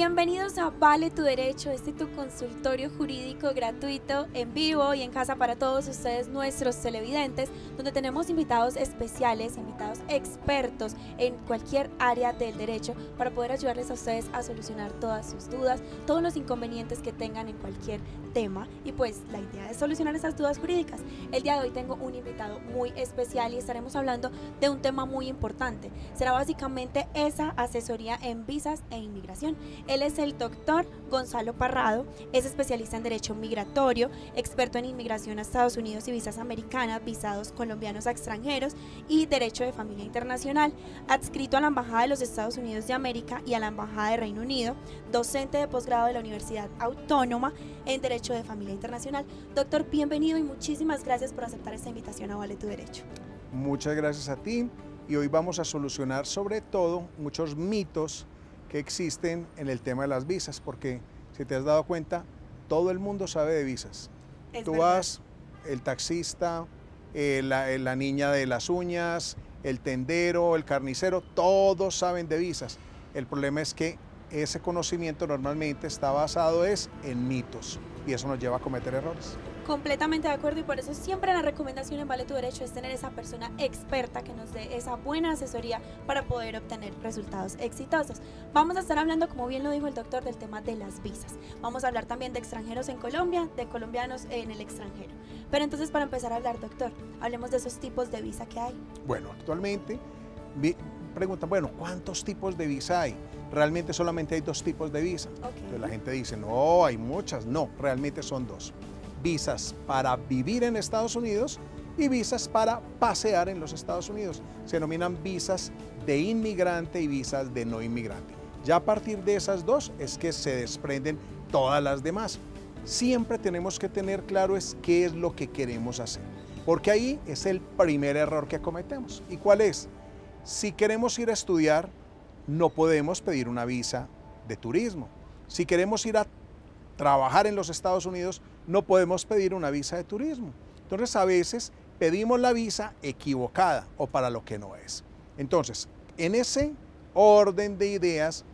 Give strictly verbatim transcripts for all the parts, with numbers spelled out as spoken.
Bienvenidos a Vale tu Derecho, este tu consultorio jurídico gratuito en vivo y en casa para todos ustedes, nuestros televidentes, donde tenemos invitados especiales, invitados expertos en cualquier área del derecho para poder ayudarles a ustedes a solucionar todas sus dudas, todos los inconvenientes que tengan en cualquier tema, y pues la idea es solucionar esas dudas jurídicas. El día de hoy tengo un invitado muy especial y estaremos hablando de un tema muy importante. Será básicamente esa asesoría en visas e inmigración. Él es el doctor Gonzalo Parrado, es especialista en derecho migratorio, experto en inmigración a Estados Unidos y visas americanas, visados colombianos a extranjeros y derecho de familia internacional, adscrito a la Embajada de los Estados Unidos de América y a la Embajada de Reino Unido, docente de posgrado de la Universidad Autónoma en derecho de familia internacional. Doctor, bienvenido y muchísimas gracias por aceptar esta invitación a Vale tu Derecho. Muchas gracias a ti, y hoy vamos a solucionar sobre todo muchos mitos que existen en el tema de las visas, porque si te has dado cuenta, todo el mundo sabe de visas. Es Tú verdad. vas, el taxista, eh, la, eh, la niña de las uñas, el tendero, el carnicero, todos saben de visas. El problema es que ese conocimiento normalmente está basado es en mitos, y eso nos lleva a cometer errores. Completamente de acuerdo, y por eso siempre la recomendación en Vale tu Derecho es tener esa persona experta que nos dé esa buena asesoría para poder obtener resultados exitosos. Vamos a estar hablando, como bien lo dijo el doctor, del tema de las visas. Vamos a hablar también de extranjeros en Colombia, de colombianos en el extranjero. Pero entonces, para empezar a hablar, doctor, hablemos de esos tipos de visa que hay. Bueno, actualmente vi- preguntan, bueno, ¿cuántos tipos de visa hay? Realmente solamente hay dos tipos de visa. Okay. Entonces la gente dice, no, hay muchas. No, realmente son dos. Visas para vivir en Estados Unidos y visas para pasear en los Estados Unidos. Se denominan visas de inmigrante y visas de no inmigrante. Ya a partir de esas dos es que se desprenden todas las demás. Siempre tenemos que tener claro es qué es lo que queremos hacer, porque ahí es el primer error que cometemos. ¿Y cuál es? Si queremos ir a estudiar, no podemos pedir una visa de turismo. Si queremos ir a trabajar en los Estados Unidos, no podemos pedir una visa de turismo. Entonces, a veces pedimos la visa equivocada o para lo que no es. Entonces, en ese orden de ideas,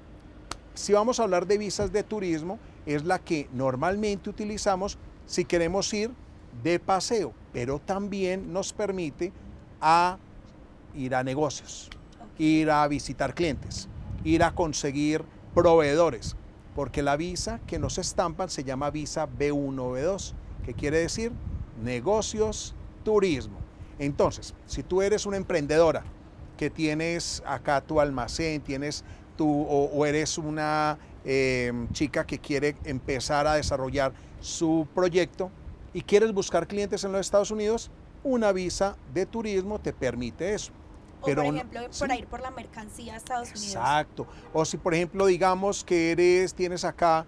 si vamos a hablar de visas de turismo, es la que normalmente utilizamos si queremos ir de paseo, pero también nos permite a ir a negocios, ir a visitar clientes, ir a conseguir proveedores, porque la visa que nos estampan se llama visa B uno B dos, que quiere decir negocios, turismo. Entonces, si tú eres una emprendedora que tienes acá tu almacén, tienes tu, o, o eres una eh, chica que quiere empezar a desarrollar su proyecto y quieres buscar clientes en los Estados Unidos, una visa de turismo te permite eso. O Pero, por ejemplo, sí. para ir por la mercancía a Estados Unidos. Exacto. O si, por ejemplo, digamos que eres, tienes acá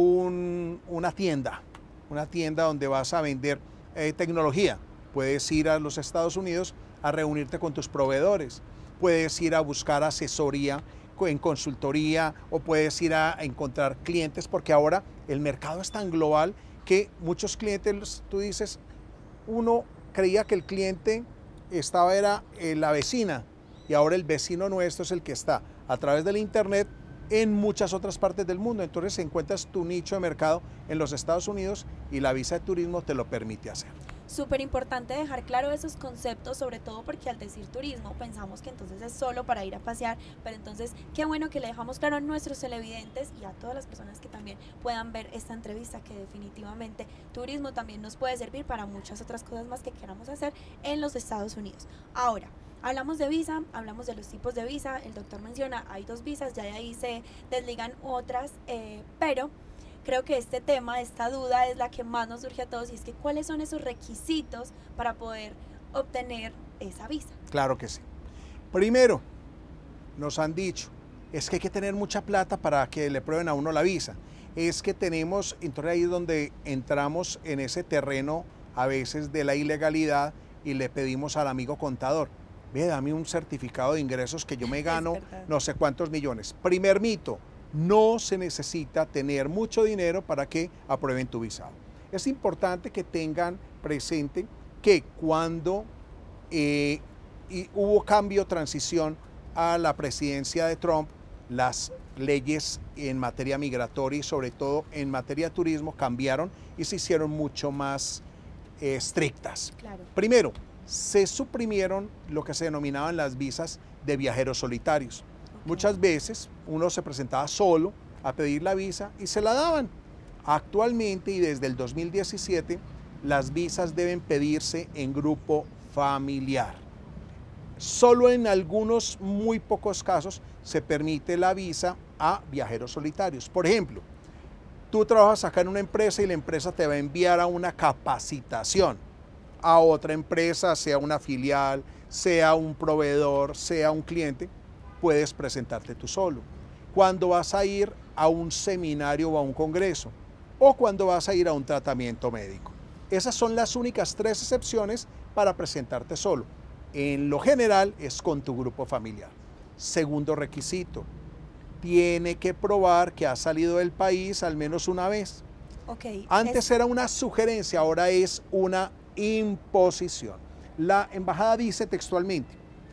un, una tienda, una tienda donde vas a vender eh, tecnología. Puedes ir a los Estados Unidos a reunirte con tus proveedores. Puedes ir a buscar asesoría en consultoría, o puedes ir a, a encontrar clientes, porque ahora el mercado es tan global que muchos clientes, tú dices, uno creía que el cliente estaba era eh, la vecina, y ahora el vecino nuestro es el que está a través del internet en muchas otras partes del mundo. Entonces encuentras tu nicho de mercado en los Estados Unidos y la visa de turismo te lo permite hacer. Súper importante dejar claro esos conceptos, sobre todo porque al decir turismo pensamos que entonces es solo para ir a pasear, pero entonces qué bueno que le dejamos claro a nuestros televidentes y a todas las personas que también puedan ver esta entrevista, que definitivamente turismo también nos puede servir para muchas otras cosas más que queramos hacer en los Estados Unidos. Ahora, hablamos de visa, hablamos de los tipos de visa, el doctor menciona, hay dos visas, ya de ahí se desligan otras, eh, pero creo que este tema, esta duda es la que más nos surge a todos, y es que ¿cuáles son esos requisitos para poder obtener esa visa? Claro que sí. Primero, nos han dicho, es que hay que tener mucha plata para que le prueben a uno la visa. Es que tenemos, entonces ahí es donde entramos en ese terreno a veces de la ilegalidad y le pedimos al amigo contador, ve, dame un certificado de ingresos que yo me gano no sé cuántos millones. Primer mito, no se necesita tener mucho dinero para que aprueben tu visado. Es importante que tengan presente que cuando eh, y hubo cambio, transición a la presidencia de Trump, las leyes en materia migratoria y sobre todo en materia de turismo cambiaron y se hicieron mucho más eh, estrictas. Claro. Primero, se suprimieron lo que se denominaban las visas de viajeros solitarios. Okay. Muchas veces uno se presentaba solo a pedir la visa y se la daban. Actualmente y desde el dos mil diecisiete, las visas deben pedirse en grupo familiar. Solo en algunos muy pocos casos se permite la visa a viajeros solitarios. Por ejemplo, tú trabajas acá en una empresa y la empresa te va a enviar a una capacitación a otra empresa, sea una filial, sea un proveedor, sea un cliente, puedes presentarte tú solo. Cuando vas a ir a un seminario o a un congreso, o cuando vas a ir a un tratamiento médico. Esas son las únicas tres excepciones para presentarte solo. En lo general es con tu grupo familiar. Segundo requisito, tiene que probar que ha salido del país al menos una vez. Okay, Antes es... era una sugerencia, ahora es una imposición. La embajada dice textualmente,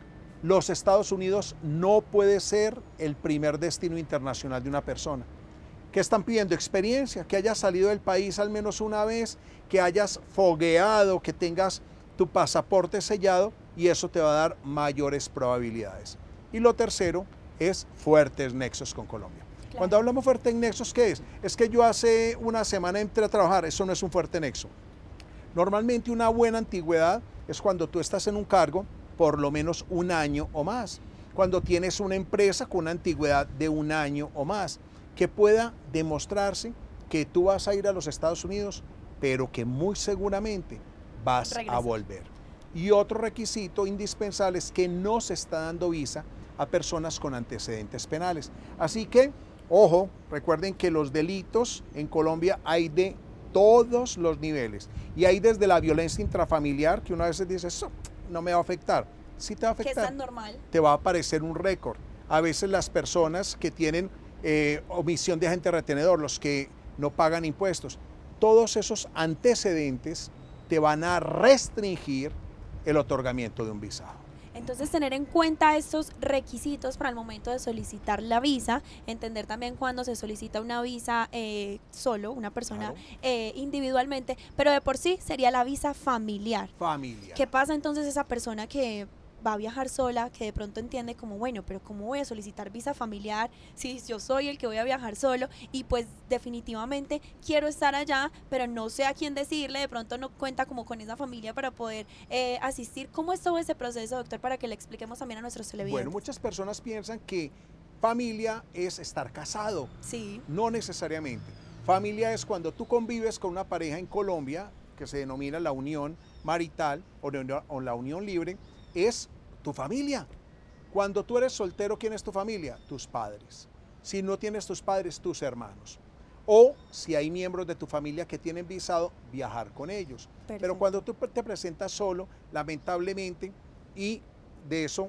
los Estados Unidos no puede ser el primer destino internacional de una persona. ¿Qué están pidiendo? Experiencia, que hayas salido del país al menos una vez, que hayas fogueado, que tengas tu pasaporte sellado y eso te va a dar mayores probabilidades. Y lo tercero es fuertes nexos con Colombia. Claro. Cuando hablamos fuertes nexos, ¿qué es? Es que yo hace una semana entré a trabajar, eso no es un fuerte nexo. Normalmente una buena antigüedad es cuando tú estás en un cargo por lo menos un año o más, cuando tienes una empresa con una antigüedad de un año o más, que pueda demostrarse que tú vas a ir a los Estados Unidos, pero que muy seguramente vas Regresa. a volver. Y otro requisito indispensable es que no se está dando visa a personas con antecedentes penales. Así que, ojo, recuerden que los delitos en Colombia hay de todos los niveles. Y hay desde la violencia intrafamiliar, que una vez dice, eso no me va a afectar. Sí te va a afectar. Que es tan normal. Te va a aparecer un récord. A veces las personas que tienen eh, omisión de agente retenedor, los que no pagan impuestos, todos esos antecedentes te van a restringir el otorgamiento de un visado. Entonces, tener en cuenta estos requisitos para el momento de solicitar la visa, entender también cuando se solicita una visa eh, solo, una persona claro. eh, individualmente, pero de por sí sería la visa familiar. Familiar. ¿Qué pasa entonces esa persona que va a viajar sola, que de pronto entiende como, bueno, pero ¿cómo voy a solicitar visa familiar si yo soy el que voy a viajar solo? Y pues definitivamente quiero estar allá, pero no sé a quién decirle, de pronto no cuenta como con esa familia para poder eh, asistir. ¿Cómo es todo ese proceso, doctor, para que le expliquemos también a nuestros televidentes? Bueno, muchas personas piensan que familia es estar casado. Sí. No necesariamente. Familia es cuando tú convives con una pareja en Colombia, que se denomina la unión marital o, o la unión libre, es tu familia. Cuando tú eres soltero, ¿quién es tu familia? Tus padres. Si no tienes tus padres, tus hermanos. O si hay miembros de tu familia que tienen visado, viajar con ellos. Perfecto. Pero cuando tú te presentas solo, lamentablemente, y de eso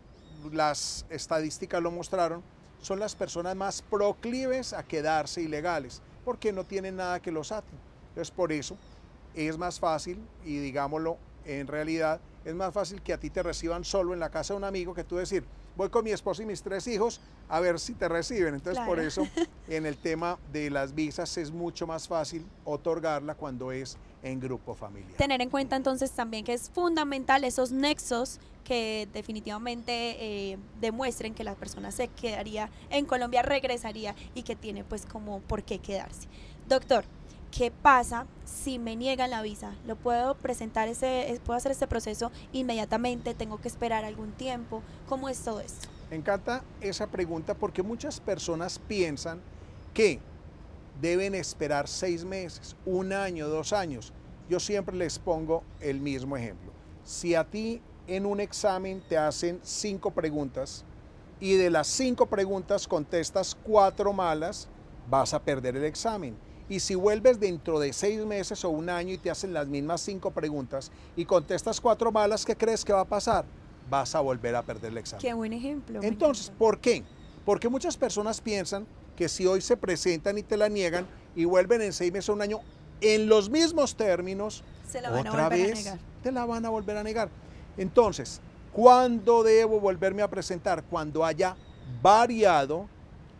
las estadísticas lo mostraron, son las personas más proclives a quedarse ilegales, porque no tienen nada que los ate. Entonces, por eso es más fácil, y digámoslo en realidad, es más fácil que a ti te reciban solo en la casa de un amigo que tú decir, voy con mi esposo y mis tres hijos a ver si te reciben. Entonces, claro. Por eso en el tema de las visas es mucho más fácil otorgarla cuando es en grupo familiar. Tener en cuenta entonces también que es fundamental esos nexos que definitivamente eh, demuestren que la persona se quedaría en Colombia, regresaría y que tiene pues como por qué quedarse. Doctor, ¿qué pasa si me niegan la visa? ¿Lo puedo presentar, ese, puedo hacer este proceso inmediatamente? ¿Tengo que esperar algún tiempo? ¿Cómo es todo esto? Me encanta esa pregunta porque muchas personas piensan que deben esperar seis meses, un año, dos años. Yo siempre les pongo el mismo ejemplo. Si a ti en un examen te hacen cinco preguntas y de las cinco preguntas contestas cuatro malas, vas a perder el examen. Y si vuelves dentro de seis meses o un año y te hacen las mismas cinco preguntas y contestas cuatro malas, ¿qué crees que va a pasar? Vas a volver a perder el examen. Qué buen ejemplo. Entonces, ¿por qué? Porque muchas personas piensan que si hoy se presentan y te la niegan y vuelven en seis meses o un año en los mismos términos, se la van otra a volver vez a negar. Te la van a volver a negar. Entonces, ¿cuándo debo volverme a presentar? Cuando haya variado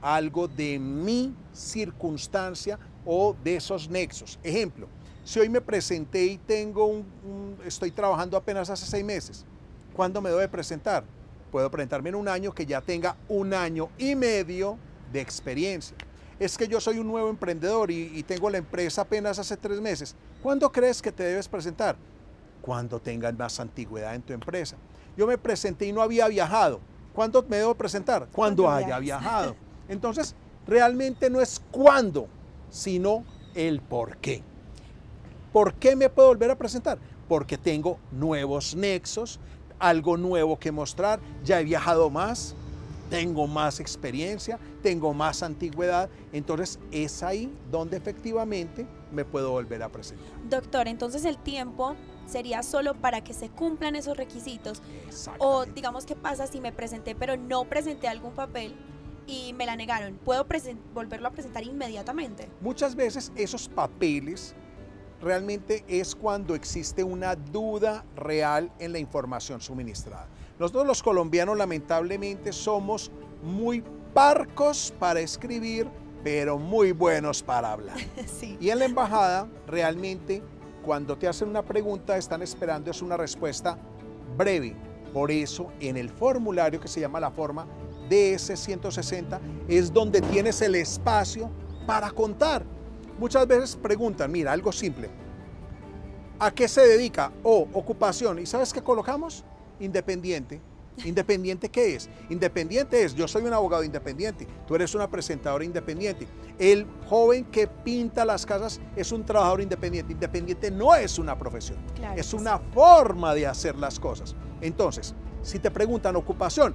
algo de mi circunstancia o de esos nexos. Ejemplo, si hoy me presenté y tengo un, un, estoy trabajando apenas hace seis meses, ¿cuándo me debo de presentar? Puedo presentarme en un año que ya tenga un año y medio de experiencia. Es que yo soy un nuevo emprendedor y, y tengo la empresa apenas hace tres meses. ¿Cuándo crees que te debes presentar? Cuando tengas más antigüedad en tu empresa. Yo me presenté y no había viajado. ¿Cuándo me debo presentar? Cuando haya viajado. Entonces, realmente no es cuándo, sino el por qué. ¿Por qué me puedo volver a presentar? Porque tengo nuevos nexos, algo nuevo que mostrar, ya he viajado más, tengo más experiencia, tengo más antigüedad, entonces es ahí donde efectivamente me puedo volver a presentar. Doctor, entonces el tiempo sería solo para que se cumplan esos requisitos. O digamos, ¿qué pasa si me presenté pero no presenté algún papel y me la negaron? ¿Puedo volverlo a presentar inmediatamente? Muchas veces esos papeles realmente es cuando existe una duda real en la información suministrada. Nosotros los colombianos lamentablemente somos muy parcos para escribir, pero muy buenos para hablar. Sí. Y en la embajada realmente cuando te hacen una pregunta están esperando es una respuesta breve. Por eso en el formulario que se llama la forma D S ciento sesenta es donde tienes el espacio para contar. Muchas veces preguntan, mira, algo simple, ¿a qué se dedica? O ocupación. ¿Y sabes qué colocamos? Independiente. ¿Independiente qué es? Independiente es, yo soy un abogado independiente, tú eres una presentadora independiente. El joven que pinta las casas es un trabajador independiente. Independiente no es una profesión, claro, es una forma de hacer las cosas. Entonces, si te preguntan ocupación,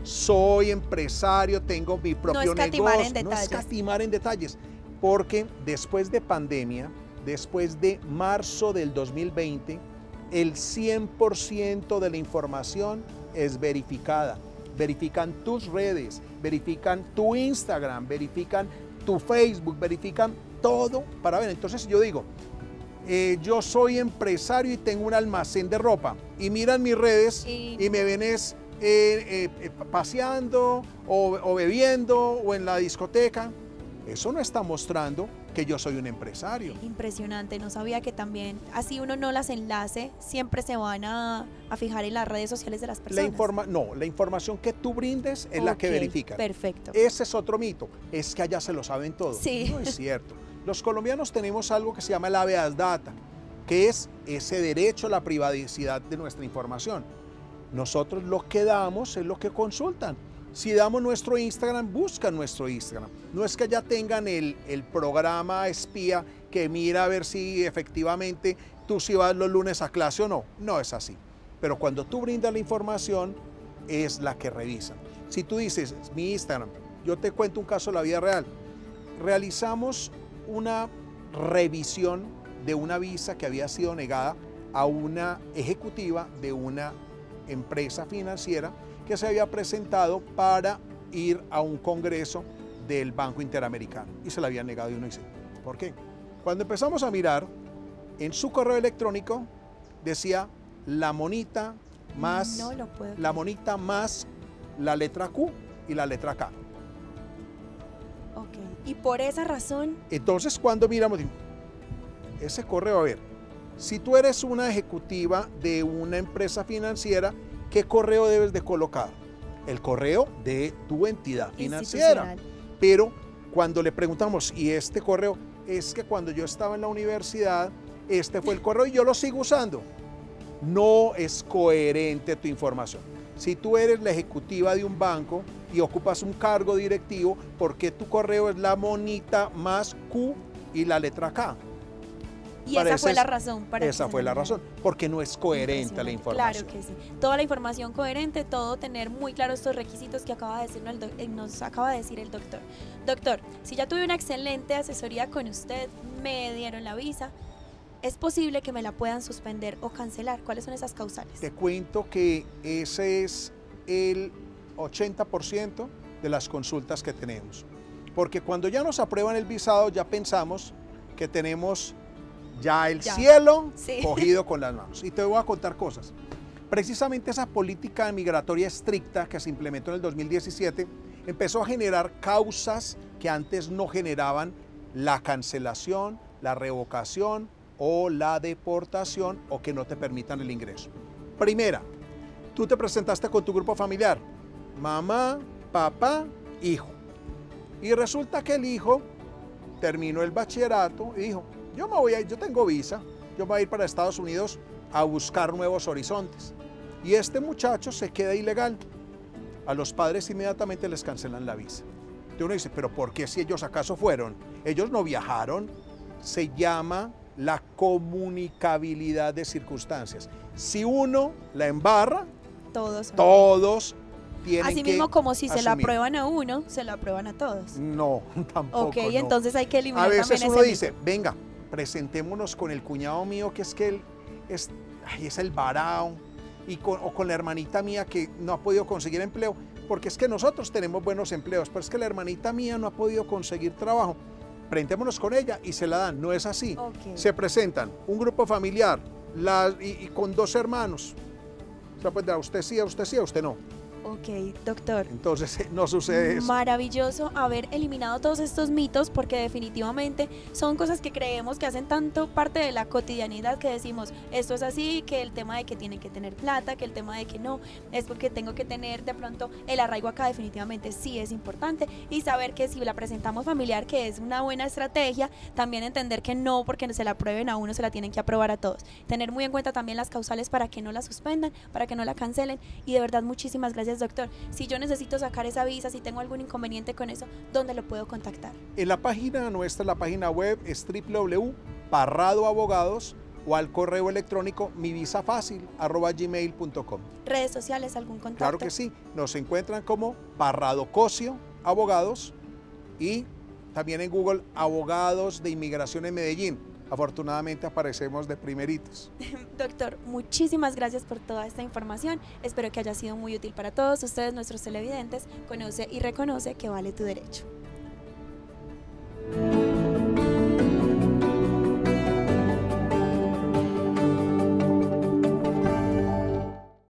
soy empresario, tengo mi propio no escatimar negocio. En detalles. No escatimar en detalles, porque después de pandemia, después de marzo del dos mil veinte, el cien por ciento de la información es verificada. Verifican tus redes, verifican tu Instagram, verifican tu Facebook, verifican todo para ver. Entonces yo digo, eh, yo soy empresario y tengo un almacén de ropa y miran mis redes y, y me ven es, eh, eh, paseando o, o bebiendo o en la discoteca. Eso no está mostrando que yo soy un empresario. Impresionante, no sabía que también, así uno no las enlace, siempre se van a, a fijar en las redes sociales de las personas. La informa no, la información que tú brindes es okay, la que verifican. Perfecto. Ese es otro mito, es que allá se lo saben todo. Sí. No es cierto. Los colombianos tenemos algo que se llama el habeas data, que es ese derecho a la privacidad de nuestra información. Nosotros lo que damos es lo que consultan. Si damos nuestro Instagram, buscan nuestro Instagram. No es que ya tengan el, el programa espía que mira a ver si efectivamente tú si vas los lunes a clase o no. No es así. Pero cuando tú brindas la información, es la que revisan. Si tú dices, mi Instagram, yo te cuento un caso de la vida real. Realizamos una revisión de una visa que había sido negada a una ejecutiva de una empresa financiera que se había presentado para ir a un congreso del Banco Interamericano y se la habían negado y uno dice, ¿por qué? Cuando empezamos a mirar, en su correo electrónico decía la monita más, no lo puedo la monita más la letra Q y la letra K. Ok, y por esa razón... Entonces cuando miramos, ese correo, a ver, si tú eres una ejecutiva de una empresa financiera, ¿qué correo debes de colocar? El correo de tu entidad financiera. Pero cuando le preguntamos, ¿y este correo? Es que cuando yo estaba en la universidad, este fue el correo y yo lo sigo usando. No es coherente tu información. Si tú eres la ejecutiva de un banco y ocupas un cargo directivo, ¿por qué tu correo es la monita más Q y la letra K? Y esa fue la razón para Esa fue la razón, porque no es coherente la información. Claro que sí. Toda la información coherente, todo tener muy claro estos requisitos que acaba de decir el do- nos acaba de decir el doctor. Doctor, si ya tuve una excelente asesoría con usted, me dieron la visa, ¿es posible que me la puedan suspender o cancelar? ¿Cuáles son esas causales? Te cuento que ese es el ochenta por ciento de las consultas que tenemos. Porque cuando ya nos aprueban el visado, ya pensamos que tenemos ya el ya. cielo sí. cogido con las manos. Y te voy a contar cosas. Precisamente esa política migratoria estricta que se implementó en el dos mil diecisiete empezó a generar causas que antes no generaban la cancelación, la revocación o la deportación o que no te permitan el ingreso. Primera, tú te presentaste con tu grupo familiar, mamá, papá, hijo. Y resulta que el hijo terminó el bachillerato y dijo, yo me voy a, yo tengo visa, yo me voy a ir para Estados Unidos a buscar nuevos horizontes. Y este muchacho se queda ilegal. A los padres inmediatamente les cancelan la visa. Entonces uno dice, pero ¿por qué si ellos acaso fueron? Ellos no viajaron. Se llama la comunicabilidad de circunstancias. Si uno la embarra, todos, todos tienen así que mismo como si se la asumir. aprueban a uno, se la aprueban a todos. No, tampoco. Ok, no. entonces hay que eliminar A veces también uno ese dice, mito. venga, presentémonos con el cuñado mío que es que él es, ay, es el varao, y con, o con la hermanita mía que no ha podido conseguir empleo, porque es que nosotros tenemos buenos empleos, pero es que la hermanita mía no ha podido conseguir trabajo. Presentémonos con ella y se la dan. No es así. Okay. Se presentan un grupo familiar la, y, y con dos hermanos. O sea, pues a usted sí, a usted sí, a usted no. Ok, doctor. Entonces no sucede eso. Maravilloso haber eliminado todos estos mitos porque definitivamente son cosas que creemos que hacen tanto parte de la cotidianidad que decimos esto es así, que el tema de que tienen que tener plata, que el tema de que no, es porque tengo que tener de pronto el arraigo acá, definitivamente sí es importante y saber que si la presentamos familiar que es una buena estrategia, también entender que no porque se la aprueben a uno se la tienen que aprobar a todos. Tener muy en cuenta también las causales para que no la suspendan, para que no la cancelen y de verdad muchísimas gracias, doctor. Si yo necesito sacar esa visa, si tengo algún inconveniente con eso, ¿dónde lo puedo contactar? En la página nuestra, la página web es doble u doble u doble u punto parrado abogados o al correo electrónico mivisafacil arroba gmail punto com. ¿Redes sociales, algún contacto? Claro que sí, nos encuentran como Parrado Cosio Abogados y también en Google Abogados de Inmigración en Medellín. Afortunadamente aparecemos de primeritos. Doctor, muchísimas gracias por toda esta información. Espero que haya sido muy útil para todos ustedes, nuestros televidentes. Conoce y reconoce que vale tu derecho.